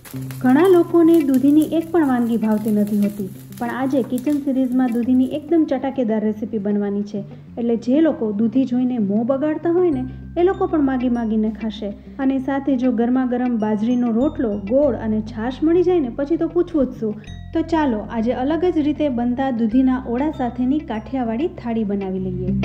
ઘણા લોકોને દૂધીની એક પણ વાનગી ભાવતી નથી હોતી, પણ આજે કિચન સિરીઝમાં દૂધીની એકદમ ચટાકેદાર રેસીપી બનવાની છે. એટલે જે લોકો દૂધી જોઈને મોં બગાડતા હોય ને એ લોકો પણ માગીને ખાશે. અને સાથે જો ગરમા ગરમ બાજરીનો રોટલો, ગોળ અને છાશ મળી જાય ને પછી તો પૂછવું જ શું. તો ચાલો આજે અલગ જ રીતે બનતા દૂધીના ઓળા સાથેની કાઠિયાવાડી થાળી બનાવી લઈએ.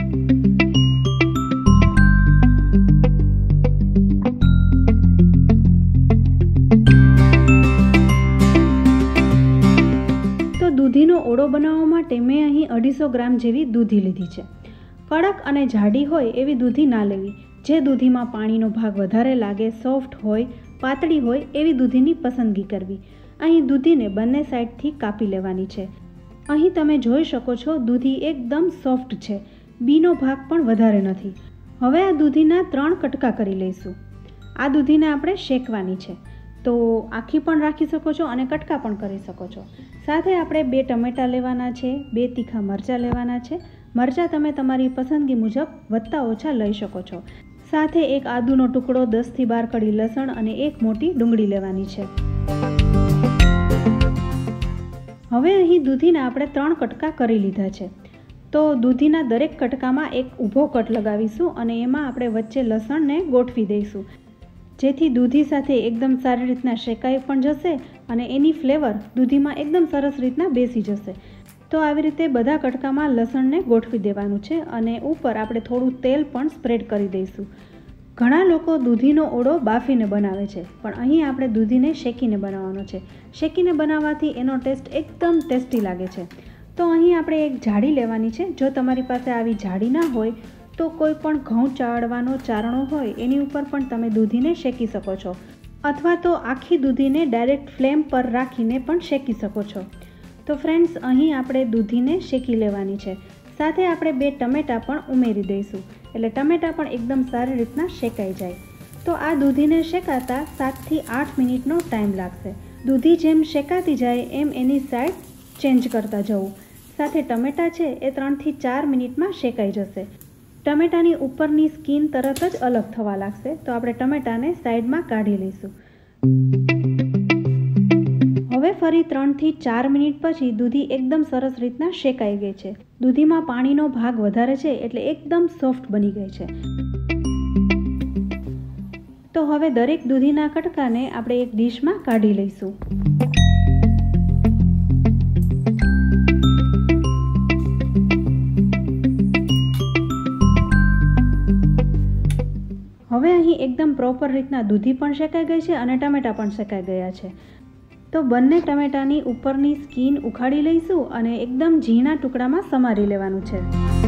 દૂધીનો ઓળો બનાવવા માટે મેં અહીં 250 ગ્રામ જેવી દૂધી લીધી છે. કડક અને જાડી હોય એવી દૂધી ના લેવી. જે દૂધીમાં પાણીનો ભાગ વધારે લાગે, સોફ્ટ હોય, પાતળી હોય એવી દૂધીની પસંદગી કરવી. અહીં દૂધીને બંને સાઈડથી કાપી લેવાની છે. અહીં તમે જોઈ શકો છો દૂધી એકદમ સોફ્ટ છે, બીનો ભાગ પણ વધારે નથી. હવે આ દૂધીના 3 કટકા કરી લઈશું. આ દૂધીને આપણે શેકવાની છે, તો આખી પણ રાખી શકો છો અને કટકા પણ કરી શકો છો. સાથે આપણે 2 ટમેટાં લેવાના છે, 2 તીખા મરચાં લેવાના છે. મરચાં તમે તમારી પસંદગી મુજબ વધતા ઓછા લઈ શકો છો. સાથે એક આદુનો ટુકડો, 10 થી 12 કળી લસણ અને એક મોટી ડુંગળી લેવાની છે. હવે અહીં દૂધીના આપણે 3 કટકા કરી લીધા છે. તો દૂધીના દરેક કટકામાં એક ઊભો કટ લગાવીશું અને એમાં આપણે વચ્ચે લસણને ગોઠવી દઈશું, જેથી દૂધી સાથે એકદમ સારી રીતના શેકાઈ પણ જશે અને એની ફ્લેવર દૂધીમાં એકદમ સરસ રીતના બેસી જશે. તો આવી રીતે બધા કટકામાં લસણને ગોઠવી દેવાનું છે અને ઉપર આપણે થોડું તેલ પણ સ્પ્રેડ કરી દઈશું. ઘણા લોકો દૂધીનો ઓળો બાફીને બનાવે છે, પણ અહીં આપણે દૂધીને શેકીને બનાવવાનો છે. શેકીને બનાવવાથી એનો ટેસ્ટ એકદમ ટેસ્ટી લાગે છે. તો અહીં આપણે એક જાળી લેવાની છે. જો તમારી પાસે આવી જાળી ના હોય તો કોઈ પણ ઘઉં ચાળવાનો ચારણો હોય એની ઉપર પણ તમે દૂધીને શેકી શકો છો, અથવા તો આખી દૂધીને ડાયરેક્ટ ફ્લેમ પર રાખીને પણ શેકી શકો છો. તો ફ્રેન્ડ્સ, અહીં આપણે દૂધીને શેકી લેવાની છે. સાથે આપણે 2 ટમેટાં પણ ઉમેરી દઈશું, એટલે ટમેટાં પણ એકદમ સારી રીતના શેકાઈ જાય. તો આ દૂધીને શેકાતા 7 થી 8 મિનિટનો ટાઈમ લાગશે. દૂધી જેમ શેકાતી જાય એમ એની સાઈડ ચેન્જ કરતા જવું. સાથે ટમેટાં છે એ 3 થી 4 મિનિટમાં શેકાઈ જશે. ટમેટાની ઉપરની સ્કીન તરત જ અલગ થવા લાગશે, તો આપણે ટમેટાને સાઈડમાં કાઢી લઈશું. હવે ફરી 3 થી 4 મિનિટ પછી દૂધી એકદમ સરસ રીતના શેકાઈ ગઈ છે. દૂધીમાં પાણીનો ભાગ વધારે છે એટલે એકદમ સોફ્ટ બની ગઈ છે. તો હવે દરેક દૂધીના કટકાને આપણે એક ડીશમાં કાઢી લઈશું. હવે અહીં એકદમ પ્રોપર રીતના દૂધી પણ શેકાઈ ગઈ છે અને ટમેટાં પણ શેકાઈ ગયા છે. તો બંને ટમેટાની ઉપરની સ્કીન ઉખાડી લઈશું અને એકદમ ઝીણા ટુકડામાં સમારી લેવાનું છે.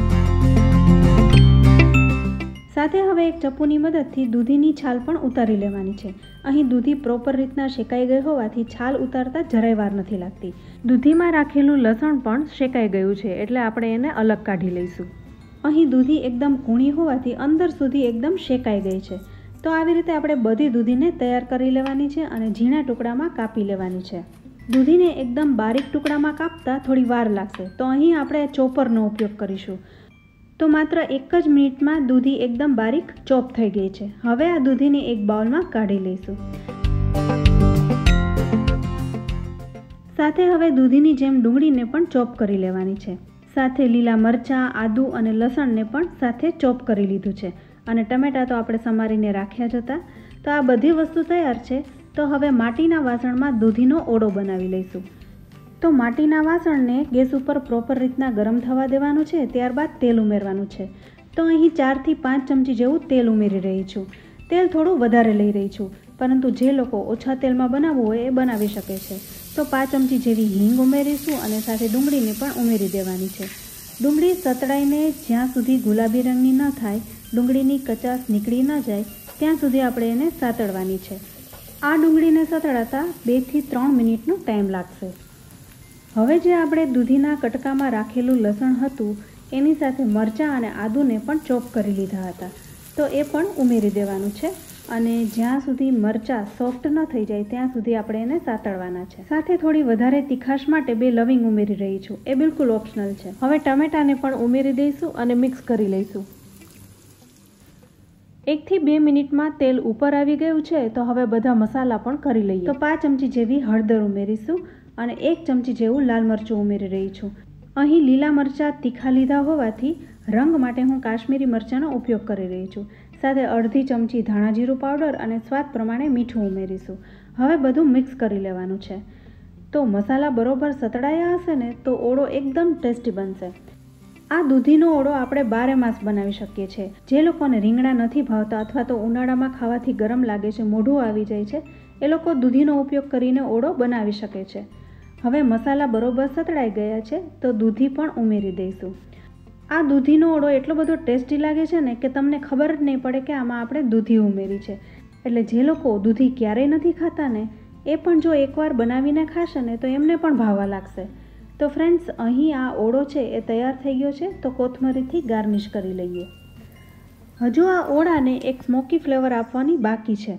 સાથે હવે એક ચપ્પુની મદદથી દૂધીની છાલ પણ ઉતારી લેવાની છે. અહીં દૂધી પ્રોપર રીતના શેકાઈ ગઈ હોવાથી છાલ ઉતારતા જરાય વાર નથી લાગતી. દૂધીમાં રાખેલું લસણ પણ શેકાઈ ગયું છે એટલે આપણે એને અલગ કાઢી લઈશું. અહીં દૂધી એકદમ કૂણી હોવાથી અંદર સુધી એકદમ શેકાઈ ગઈ છે. તો આવી રીતે આપણે બધી દૂધીને તૈયાર કરી લેવાની છે અને ઝીણા ટુકડામાં કાપી લેવાની છે. દૂધીને એકદમ બારીક ટુકડામાં કાપતા થોડી વાર લાગશે, તો અહીં આપણે ચોપરનો ઉપયોગ કરીશું. તો માત્ર 1 જ મિનિટમાં દૂધી એકદમ બારીક ચોપ થઈ ગઈ છે. હવે આ દૂધીને એક બાઉલમાં કાઢી લઈશું. સાથે હવે દૂધીની જેમ ડુંગળીને પણ ચોપ કરી લેવાની છે. સાથે લીલા મરચાં, આદુ અને લસણને પણ સાથે ચોપ કરી લીધું છે અને ટમેટાં તો આપણે સમારીને રાખ્યા જ હતા. તો આ બધી વસ્તુ તૈયાર છે. તો હવે માટીના વાસણમાં દૂધીનો ઓળો બનાવી લઈશું. તો માટીના વાસણને ગેસ ઉપર પ્રોપર રીતના ગરમ થવા દેવાનું છે. ત્યારબાદ તેલ ઉમેરવાનું છે. તો અહીં 4 થી 5 ચમચી જેવું તેલ ઉમેરી રહી છું. તેલ થોડું વધારે લઈ રહી છું, પરંતુ જે લોકો ઓછા તેલમાં બનાવવું હોય એ બનાવી શકે છે. તો 5 ચમચી જેવી હિંગ ઉમેરીશું અને સાથે ડુંગળીને પણ ઉમેરી દેવાની છે. ડુંગળી સતળાઈને જ્યાં સુધી ગુલાબી રંગની ન થાય, ડુંગળીની કચાશ નીકળી ન જાય ત્યાં સુધી આપણે એને સાતળવાની છે. આ ડુંગળીને સતળાતા 2 થી 3 મિનિટનો ટાઈમ લાગશે. હવે જે આપણે દૂધીના કટકામાં રાખેલું લસણ હતું એની સાથે મરચાં અને આદુને પણ ચોપ કરી લીધા હતા, તો એ પણ ઉમેરી દેવાનું છે અને જ્યાં સુધી મરચાં સોફ્ટ ન થઈ જાય ત્યાં સુધી આપણે એને સાતળવાના છે. સાથે થોડી વધારે તીખાશ માટે 2 લવિંગ ઉમેરી રહી છું. એ બિલકુલ ઓપ્શનલ છે. હવે ટમેટાને પણ ઉમેરી દઈશું અને મિક્સ કરી લઈશું. 1 થી 2 મિનિટમાં તેલ ઉપર આવી ગયું છે. તો હવે બધા મસાલા પણ કરી લઈએ. તો 5 ચમચી જેવી હળદર ઉમેરીશું અને 1 ચમચી જેવું લાલ મરચું ઉમેરી રહી છું. અહીં લીલા મરચાં તીખા લીધા હોવાથી રંગ માટે હું કાશ્મીરી મરચાંનો ઉપયોગ કરી રહી છું. સાથે અડધી ચમચી ધાણા જીરું પાવડર અને સ્વાદ પ્રમાણે મીઠું ઉમેરીશું. હવે બધું મિક્સ કરી લેવાનું છે. તો મસાલા બરોબર સતળાયા હશે ને તો ઓળો એકદમ ટેસ્ટી બનશે. આ દૂધીનો ઓળો આપણે 12 માસ બનાવી શકીએ છીએ. જે લોકોને રીંગણા નથી ભાવતા અથવા તો ઉનાળામાં ખાવાથી ગરમ લાગે છે, મોઢું આવી જાય છે, એ લોકો દૂધીનો ઉપયોગ કરીને ઓળો બનાવી શકે છે. હવે મસાલા બરોબર સતળાઈ ગયા છે તો દૂધી પણ ઉમેરી દઈશું. આ દૂધીનો ઓળો એટલો બધો ટેસ્ટી લાગે છે ને કે તમને ખબર જ નહીં પડે કે આમાં આપણે દૂધી ઉમેરી છે. એટલે જે લોકો દૂધી ક્યારેય નથી ખાતા ને એ પણ જો એકવાર બનાવીને ખાશે ને તો એમને પણ ભાવવા લાગશે. તો ફ્રેન્ડ્સ, અહીં આ ઓળો છે એ તૈયાર થઈ ગયો છે. તો કોથમરીથી ગાર્નિશ કરી લઈએ. હજુ આ ઓળાને એક સ્મોકી ફ્લેવર આપવાની બાકી છે.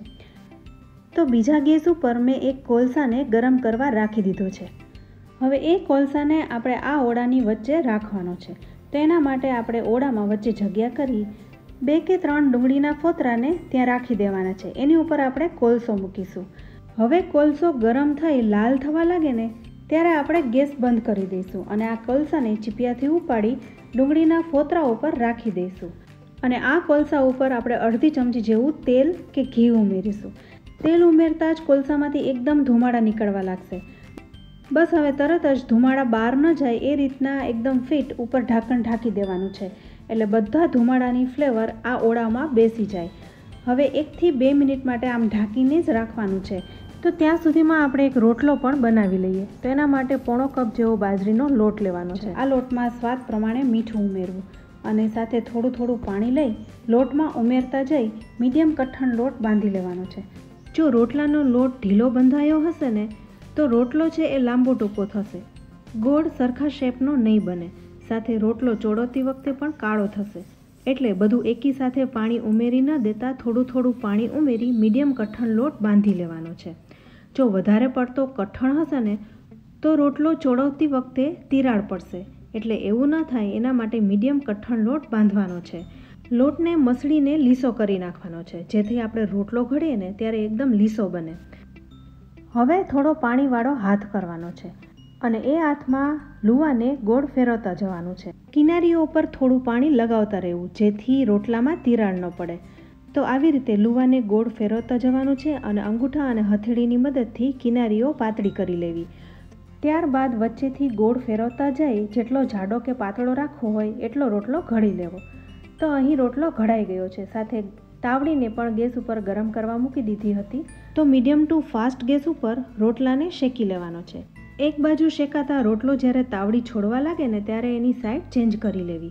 તો બીજા ગેસ ઉપર મેં એક કોલસાને ગરમ કરવા રાખી દીધો છે. હવે એ કોલસાને આપણે આ ઓળાની વચ્ચે રાખવાનો છે. તો એના માટે આપણે ઓળામાં વચ્ચે જગ્યા કરી 2 કે 3 ડુંગળીના ફોતરાને ત્યાં રાખી દેવાના છે. એની ઉપર આપણે કોલસો મૂકીશું. હવે કોલસો ગરમ થઈ લાલ થવા લાગે ને ત્યારે આપણે ગેસ બંધ કરી દઈશું અને આ કોલસાને ચીપિયાથી ઉપાડી ડુંગળીના ફોતરા ઉપર રાખી દઈશું. અને આ કોલસા ઉપર આપણે અડધી ચમચી જેવું તેલ કે ઘી ઉમેરીશું. તેલ ઉમેરતા જ કોલસામાંથી એકદમ ધુમાડા નીકળવા લાગશે. બસ હવે તરત જ ધુમાડા બહાર ન જાય એ રીતના એકદમ ફિટ ઉપર ઢાંકણ ઢાંકી દેવાનું છે. એટલે બધા ધુમાડાની ફ્લેવર આ ઓળામાં બેસી જાય. હવે 1 થી 2 મિનિટ માટે આમ ઢાંકીને જ રાખવાનું છે. તો ત્યાં સુધીમાં આપણે એક રોટલો પણ બનાવી લઈએ. તો એના માટે પોણો કપ જેવો બાજરીનો લોટ લેવાનો છે. આ લોટમાં સ્વાદ પ્રમાણે મીઠું ઉમેરવું અને સાથે થોડું થોડું પાણી લઈ લોટમાં ઉમેરતા જઈ મીડિયમ કઠણ લોટ બાંધી લેવાનો છે. જો રોટલાનો લોટ ઢીલો બંધાયો હશે ને તો રોટલો છે એ લાંબો ટૂંકો થશે, ગોળ સરખા શેપનો નહીં બને. સાથે રોટલો ચોળવતી વખતે પણ કાળો થશે. એટલે બધું એકી સાથે પાણી ઉમેરી ન દેતા થોડું થોડું પાણી ઉમેરી મીડિયમ કઠણ લોટ બાંધી લેવાનો છે. જો વધારે પડતો કઠણ હશે ને તો રોટલો ચોળવતી વખતે તિરાડ પડશે. એટલે એવું ન થાય એના માટે મીડિયમ કઠણ લોટ બાંધવાનો છે. લોટને મસળીને લીસો કરી નાખવાનો છે જેથી આપણે રોટલો ઘડીએ ને ત્યારે એકદમ લીસો બને. હવે થોડો પાણીવાળો હાથ કરવાનો છે અને એ હાથમાં લુવાને ગોળ ફેરવતા જવાનું છે. કિનારીઓ ઉપર થોડું પાણી લગાવતા રહેવું જેથી રોટલામાં તિરાડ ન પડે. તો આવી રીતે લુવાને ગોળ ફેરવતા જવાનું છે અને અંગૂઠા અને હથેળીની મદદથી કિનારીઓ પાતળી કરી લેવી. ત્યારબાદ વચ્ચેથી ગોળ ફેરવતા જઈ જેટલો જાડો કે પાતળો રાખવો હોય એટલો રોટલો ઘડી લેવો. તો અહીં રોટલો ઘડાઈ ગયો છે. સાથે તાવડીને પણ ગેસ ઉપર ગરમ કરવા મૂકી દીધી હતી. તો મીડિયમ ટુ ફાસ્ટ ગેસ ઉપર રોટલાને શેકી લેવાનો છે. એક બાજુ શેકાતા રોટલો જ્યારે તાવડી છોડવા લાગે ને ત્યારે એની સાઈડ ચેન્જ કરી લેવી.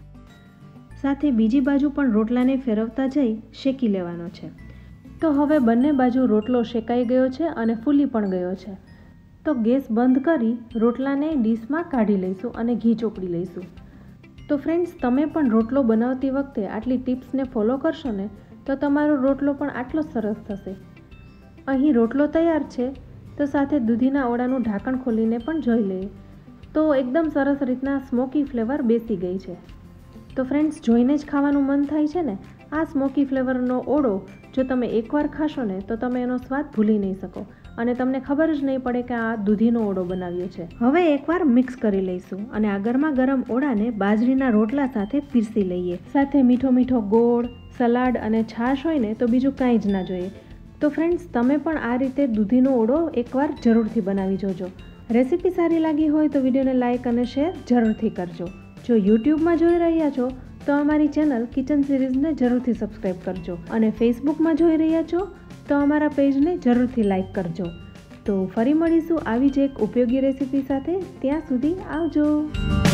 સાથે બીજી બાજુ પણ રોટલાને ફેરવતા જઈ શેકી લેવાનો છે. તો હવે બંને બાજુ રોટલો શેકાઈ ગયો છે અને ફૂલી પણ ગયો છે. તો ગેસ બંધ કરી રોટલાને ડીશમાં કાઢી લઈશું અને ઘી ચોપડી લઈશું. તો ફ્રેન્ડ્સ, તમે પણ રોટલો બનાવતી વખતે આટલી ટિપ્સને ફોલો કરશો ને તો તમારો રોટલો પણ આટલો સરસ થશે. અહીં રોટલો તૈયાર છે. તો સાથે દૂધીના ઓળાનું ઢાંકણ ખોલીને પણ જોઈ લઈએ. તો એકદમ સરસ રીતના સ્મોકી ફ્લેવર બેસી ગઈ છે. તો ફ્રેન્ડ્સ, જોઈને જ ખાવાનું મન થાય છે ને. આ સ્મોકી ફ્લેવરનો ઓળો જો તમે એકવાર ખાશો ને તો તમે એનો સ્વાદ ભૂલી નહીં શકો અને તમને ખબર જ નહીં પડે કે આ દૂધીનો ઓળો બનાવ્યો છે. હવે એકવાર મિક્સ કરી લઈશું અને આ ગરમા ગરમ ઓળાને બાજરીના રોટલા સાથે પીરસી લઈએ. સાથે મીઠો મીઠો ગોળ, સલાડ અને છાશ હોય ને તો બીજું કાંઈ જ ના જોઈએ. તો ફ્રેન્ડ્સ, તમે પણ આ રીતે દૂધીનો ઓળો એકવાર જરૂરથી બનાવી જોજો. રેસીપી સારી લાગી હોય તો વિડીયોને લાઇક અને શેર જરૂરથી કરજો. જો યુટ્યુબમાં જોઈ રહ્યા છો તો અમારી ચેનલ કિચન સિરીઝને જરૂરથી સબસ્ક્રાઈબ કરજો અને ફેસબુકમાં જોઈ રહ્યા છો તો અમારા પેજને જરૂરથી લાઇક કરજો. તો ફરી મળીશું આવી જ એક ઉપયોગી રેસીપી સાથે. ત્યાં સુધી આવજો.